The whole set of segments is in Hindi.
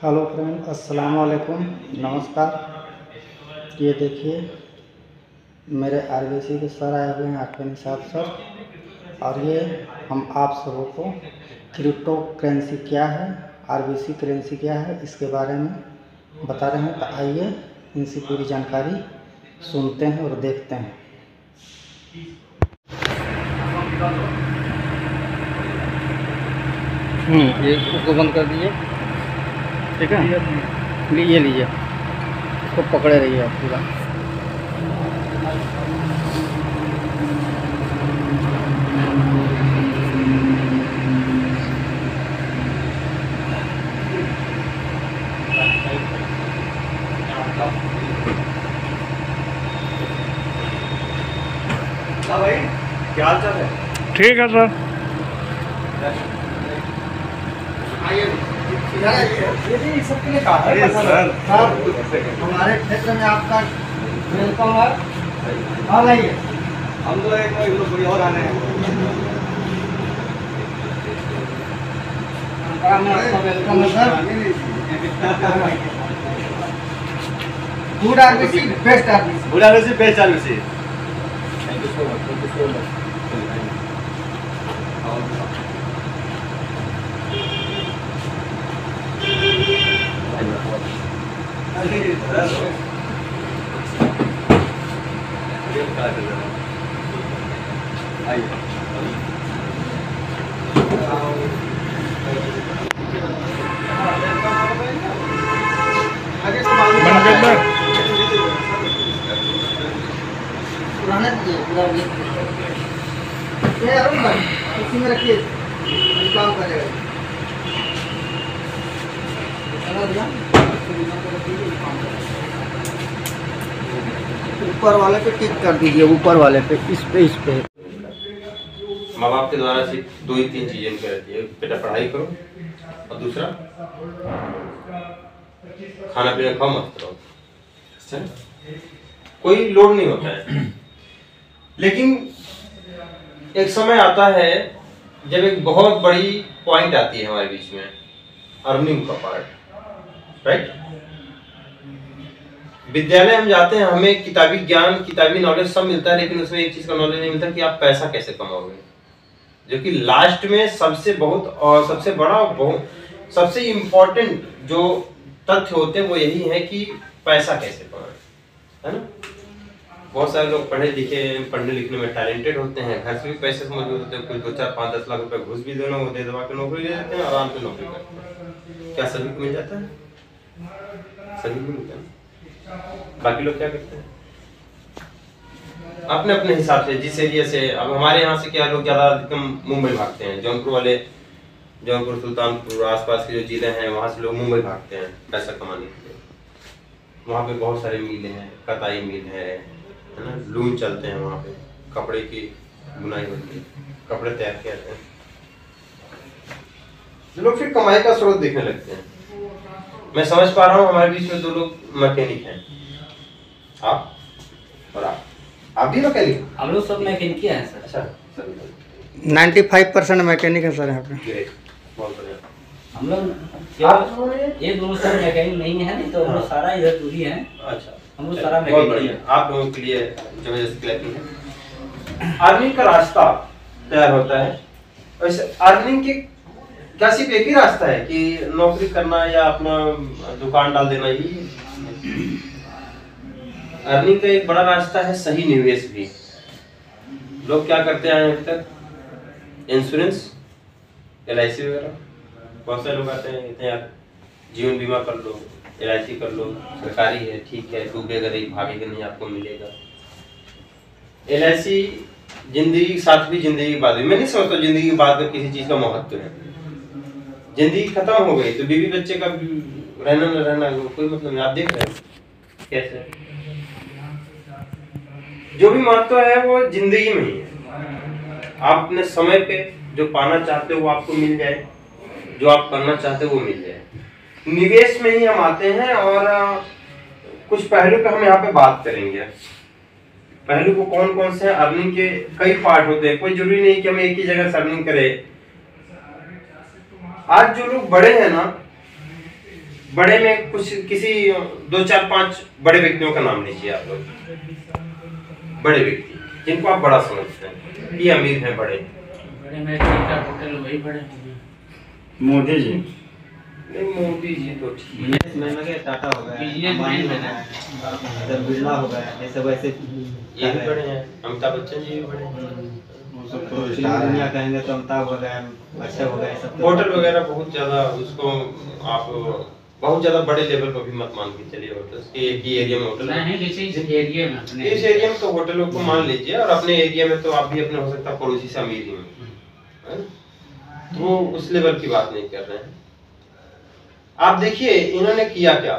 हेलो फ्रेंड, अस्सलाम वालेकुम, नमस्कार। ये देखिए मेरे आरबीसी के सर आए हुए हैं, आपके निसाब सर। और ये हम आप सबों को क्रिप्टो करेंसी क्या है, आरबीसी करेंसी क्या है, इसके बारे में बता रहे हैं। तो आइए इनसे पूरी जानकारी सुनते हैं और देखते हैं। ये इसको बंद कर दीजिए, ठीक है। ये लीजिए, इसको पकड़े रहिए आप पूरा। भाई क्या हाल चाल है? ठीक है सर। ये सबके लिए काफी पसंद है सर। हमारे क्षेत्र में आपका वेलकम है। हाँ आइए, हम तो एक कोई और आने हैं। आपका वेलकम है sir. Good RBC, best RBC. Good RBC, best RBC. Thank you so much, thank you so much. पुराने ये अरुण भाई इसी में रखिए, काम करेगा। ऊपर वाले पे टिक कर दीजिए, ऊपर वाले पे, इस पे। माँ बाप के द्वारा सिर्फ 2 ही 3 चीजें रहती है, बेटा पढ़ाई करो और दूसरा खाना पीना खाओ, मस्त रहो। कोई लोड नहीं होता है। लेकिन एक समय आता है जब एक बहुत बड़ी पॉइंट आती है हमारे बीच में, अर्निंग का पार्ट, राइट। विद्यालय हम जाते हैं, हमें किताबी ज्ञान, किताबी नॉलेज सब मिलता है, लेकिन उसमें एक चीज का नॉलेज नहीं मिलता कि आप पैसा कैसे कमाओगे, जो कि लास्ट में सबसे बड़ा और सबसे इम्पोर्टेंट जो तथ्य होते हैं वो यही है कि पैसा कैसे कमाएं, है ना। बहुत सारे लोग पढ़े लिखे, पढ़ने लिखने में टैलेंटेड होते हैं, घर से भी पैसे मौजूद होते हैं, कुछ 2, 4, 5, 10 लाख रुपए घुस भी देना, वो दे दबा के नौकरी ले लेते हैं, आराम से नौकरी करते हैं। क्या सभी को मिल जाता है? सभी को मिलता है। बाकी लोग क्या करते हैं अपने अपने हिसाब से, जिस एरिया से। अब हमारे यहाँ से क्या लोग ज्यादा मुंबई भागते हैं, जौनपुर वाले, जौनपुर, सुल्तानपुर आसपास के जो जिले हैं वहां से लोग मुंबई भागते हैं पैसा कमाने के लिए। वहाँ पे बहुत सारे मिल हैं, कताई मिल है ना, लून चलते हैं वहाँ पे, कपड़े की बुनाई होती है, कपड़े तैयार किए जाते हैं। लोग फिर कमाई का स्रोत देखने लगते हैं। मैं समझ पा रहा हूँ हमारे बीच में 2 लोग मैकेनिक हैं, आप और आप भी मैकेनिक? हम लोग सब मैकेनिक हैं सर। अच्छा, 95% मैकेनिक है सर यहाँ पे। ग्रेट, बहुत बढ़िया। हम लोग ये दोनों सर मैकेनिक नहीं है, नहीं तो हम लोग सारा इधर दूरी है। अच्छा, हम लोग सारा बहुत मैकेनिक बढ़िया। आप लोगों के लिए जबरदस्त क्लैपिंग है। अर्निंग का रास्ता तैयार होता है। वैसे अर्निंग की क्या सिर्फ एक ही रास्ता है कि नौकरी करना या अपना दुकान डाल देना ही? अर्निंग का एक बड़ा रास्ता है सही निवेश भी। लोग क्या करते हैं अभी तक? इंश्योरेंस, LIC वगैरह। बहुत सारे लोग आते हैं, कहते हैं यार जीवन बीमा कर लो, LIC कर लो, सरकारी है, ठीक है, डूबेगा नहीं, भागेगा नहीं, आपको मिलेगा। LIC जिंदगी के साथ भी, जिंदगी के बाद भी। मैं नहीं समझता जिंदगी के बाद में किसी चीज का महत्व है। जिंदगी खत्म हो गई तो बीवी बच्चे का रहना न रहना कोई मतलब नहीं। आप देख रहे हैं कैसे जो भी महत्व है वो जिंदगी में ही है। आप अपने समय पे जो पाना चाहते हो वो आपको मिल जाए, जो आप करना चाहते हो वो मिल जाए। निवेश में ही हम आते हैं और कुछ पहलू पे हम यहाँ पे बात करेंगे। पहलू को कौन कौन से? अर्निंग के कई पार्ट होते हैं, कोई जरूरी नहीं कि हम एक ही जगह से अर्निंग करें। आज जो लोग बड़े हैं ना, बड़े में कुछ किसी 2 4 5 बड़े व्यक्तियों का नाम लीजिए आप लोग, बड़े व्यक्ति जिनको आप बड़ा समझते हैं, ये अमीर हैं बड़े। बड़े में होटल वही बड़े होंगे। मोदी जी। नहीं मोदी जी तो ठीक है, मैंने कहा टाटा हो गया, बिजनेसमैन अंबानी है। हो गया, इधर बिरला हो गया, ये सब ऐसे ये भी बड़े हैं, अमिताभ बच्चन जी भी बड़े हैं। वो सब तो दुनिया कहेंगे तो अमिताभ हो गया, अच्छा हो गया, सब तो होटल वगैरह बहुत ज्यादा उसको आप बहुत ज्यादा बड़े लेवल पर भी मत मान के चलिए, होटल के एक ही एरिया में होटल है। नहीं किसी इस एरिया में अपने इस एरिया में तो होटलों को मान लीजिए, और अपने एरिया में तो आप भी अपने हो सकता है पड़ोसी से अमीर ही हैं, तो वो उस लेवल की बात नहीं कर रहे हैं। आप देखिए इन्होंने किया क्या,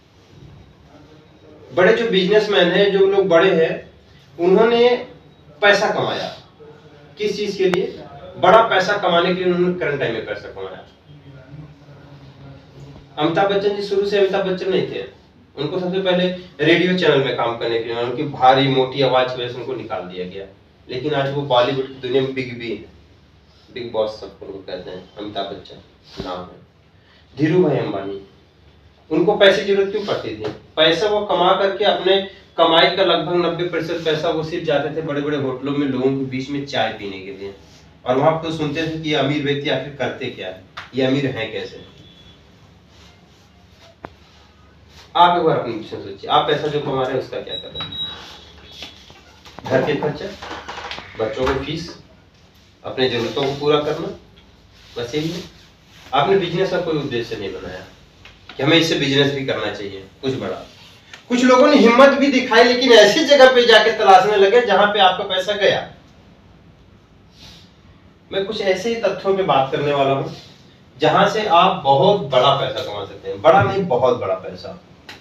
बड़े जो बिजनेसमैन हैं, जो लोग बड़े हैं, उन्होंने पैसा कमाया। किस चीज के लिए? बड़ा पैसा कमाने के लिए उन्होंने करंट टाइम में पैसा कमाया। अमिताभ बच्चन जी शुरू से अमिताभ बच्चन नहीं थे, उनको सबसे पहले रेडियो चैनल में काम करने के लिए उनकी भारी मोटी आवाज की वजह से उनको निकाल दिया गया, लेकिन आज वो बॉलीवुड की दुनिया में बिग बी है, बिग बॉस सबको लोग कहते हैं, अमिताभ बच्चन नाम है। धीरू भाई अंबानी, उनको पैसे की जरूरत क्यों पड़ती थी? पैसा वो कमा करके अपने कमाई का लगभग 90% पैसा वो सिर्फ जाते थे बड़े बड़े होटलों में लोगों के बीच में चाय पीने के लिए, और वहां पर सुनते थे कि ये अमीर व्यक्ति आखिर करते क्या है, ये अमीर हैं कैसे। आप एक बार अपनी विषय सोचिए, आप पैसा जो कमा रहे हैं उसका क्या कर रहे हैं? घर के खर्चा, बच्चों की फीस, अपने जरूरतों को पूरा करना, बस यही है। आपने बिजनेस का कोई उद्देश्य नहीं बनाया कि हमें इससे बिजनेस भी करना चाहिए कुछ बड़ा। कुछ लोगों ने हिम्मत भी दिखाई, लेकिन ऐसी जगह पे जाके तलाशने लगे जहां पे आपका पैसा गया। मैं कुछ ऐसे ही तथ्यों पे बात करने वाला हूं जहां से आप बहुत बड़ा पैसा कमा सकते हैं, बड़ा नहीं बहुत बड़ा पैसा।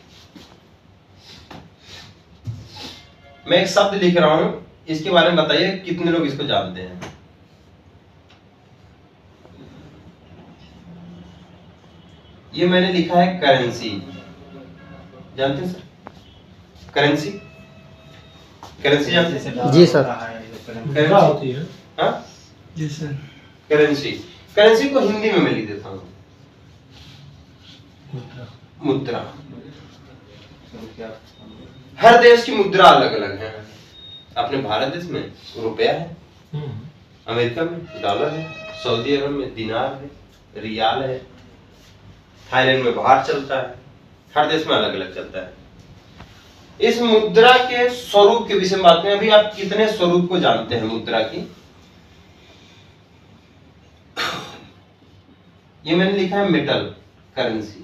मैं एक शब्द लिख रहा हूं, इसके बारे में बताइए कितने लोग इसको जानते हैं। ये मैंने लिखा है करेंसी, जानते हैं सर? करेंसी, करेंसी जानते हैं? जी सर। करेंसी होती है, हाँ जी सर। करेंसी, करेंसी को हिंदी में मैं लिख देता हूँ मुद्रा। हर देश की मुद्रा अलग अलग है। अपने भारत देश में रुपया है, अमेरिका में डॉलर है, सऊदी अरब में दिनार है, रियाल है, थाईलैंड में बाहर चलता है, हर देश में अलग अलग चलता है। इस मुद्रा के स्वरूप के विषय में बात करें, अभी आप कितने स्वरूप को जानते हैं मुद्रा की? ये मैंने लिखा है मेटल करेंसी,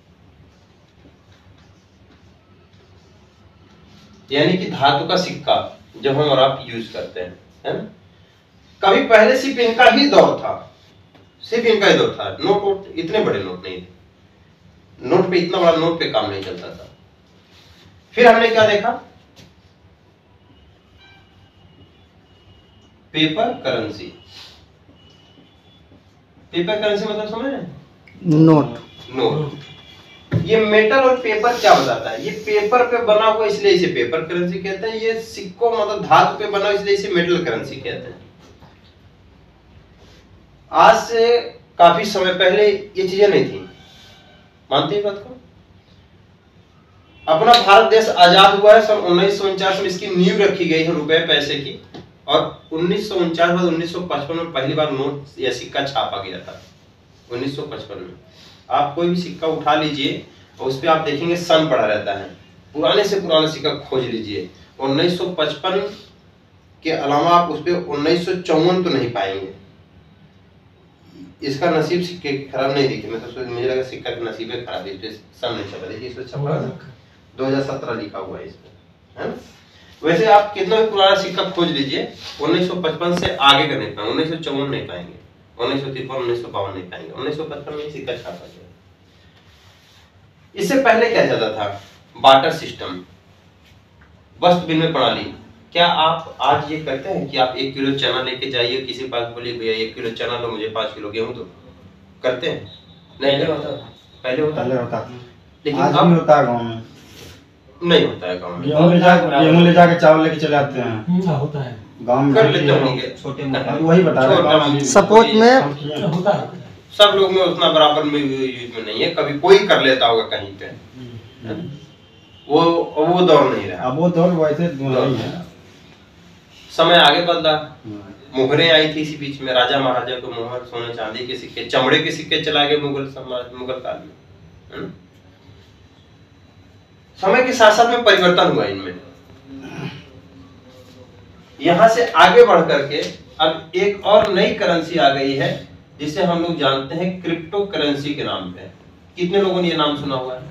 यानी कि धातु का सिक्का जब हम और आप यूज करते हैं, है ना? कभी पहले सिर्फ इनका ही दौर था, सिर्फ इनका ही दौर था। नोट इतने बड़े नोट नहीं थे, नोट पे इतना बड़ा नोट पे काम नहीं चलता था। फिर हमने क्या देखा? Paper currency. पेपर करेंसी मतलब समझ रहे हैं? नोट। नोट। ये मेटल और पेपर क्या बताता है? ये पेपर पे बना हुआ इसलिए इसे पेपर करेंसी कहते हैं, ये सिक्कों मतलब धातु पे बना इसलिए इसे मेटल करेंसी कहते हैं। आज से काफी समय पहले ये चीजें नहीं थी, मानते हैं बात को? अपना भारत देश आजाद हुआ है सन 1949 में, इसकी नींव रखी गई है रुपए पैसे की, और 1949 बाद 1955 में पहली बार नोट या सिक्का छापा गया था। 1955 में आप कोई भी सिक्का उठा लीजिए और उस पर आप देखेंगे सन पड़ा रहता है, पुराने से पुराना सिक्का खोज लीजिए, 1955 के अलावा आप उस पर 1954 तो नहीं पाएंगे। इसका नसीब सिक्के खराब नहीं दिखे, मैं तो मुझे लगा सिक्का का नसीब है खराब, इस पे सन नहीं छपा, देखिए इस पे छपा 2017 लिखा हुआ है इस पे, है ना? वैसे आप कितना भी पुराना सिक्का खोज लीजिए, 1955 से आगे का नहीं पाएंगे, 1954 नहीं पाएंगे, 1953 1952 नहीं पाएंगे, 1955 में सिक्का छापा गया। इससे पहले क्या चलता था? बार्टर सिस्टम, वस्तु विनिमय प्रणाली। क्या आप आज ये करते हैं कि आप 1 किलो चना लेके जाइए किसी पास, बोलिए भैया 1 किलो चना लो, मुझे 5 किलो गेहूं दो? करते हैं? नहीं होता, पहले होता था, लेकिन आज अब भी होता है गाँव में। नहीं होता है गाँव में। गेहूं ले जाके चावल लेके चले आते हैं, होता है गाँव में कर लेते होंगे, छोटे मोटे, वही बता रहे हैं। सपोज में होता है। सब लोग में उतना बराबर में यूज में नहीं है, कभी कोई कर लेता होगा कहीं पे, वो दौर नहीं रहा। अब वो दौर वैसे नहीं है। समय आगे बदला, मोहरें आई थी इसी बीच में, राजा महाराजा को मोहर, सोने चांदी के सिक्के, चमड़े के सिक्के चला गए मुगल काल में। समय के साथ साथ में परिवर्तन हुआ इनमें। यहां से आगे बढ़ करके अब एक और नई करेंसी आ गई है जिसे हम लोग जानते हैं क्रिप्टो करेंसी के नाम पे। कितने लोगों ने ये नाम सुना हुआ है?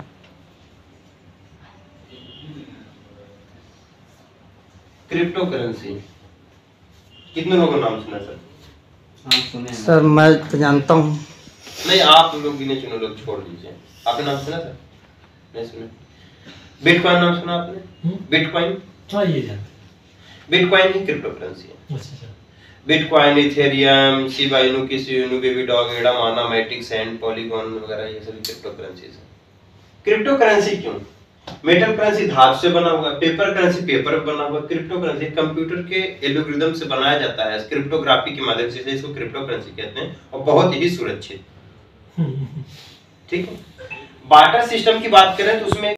क्रिप्टो करेंसी कितने लोगों ने नाम सुना सर? हम सुने सर मैं तो जानता हूँ। नहीं, आप लोग गिने चुने लोग छोड़ दीजिए। आपने नाम सुना सर? नहीं सुना। बिटकॉइन नाम सुना आपने? बिटकॉइन, बिटकॉइन ही क्रिप्टो करेंसी है। Bitcoin, ethereum, shiba inu, kishu inu, baby dog, एडा, माना, मैट्रिक, सैंड, पॉलीगॉन वगैरह ये सभी क्रिप्टो करेंसीज हैं। क्रिप्टो करेंसी क्यों? मेटल करेंसी धातु से बना हुआ है, पेपर करेंसी पेपर बना हुआ है, क्रिप्टो करेंसी कंप्यूटर के एल्गोरिदम से बनाया जाता है, क्रिप्टोग्राफी के माध्यम से, इसको क्रिप्टो करेंसी कहते हैं और बहुत ही सुरक्षित। ठीक है। बार्टर सिस्टम की बात करें तो उसमें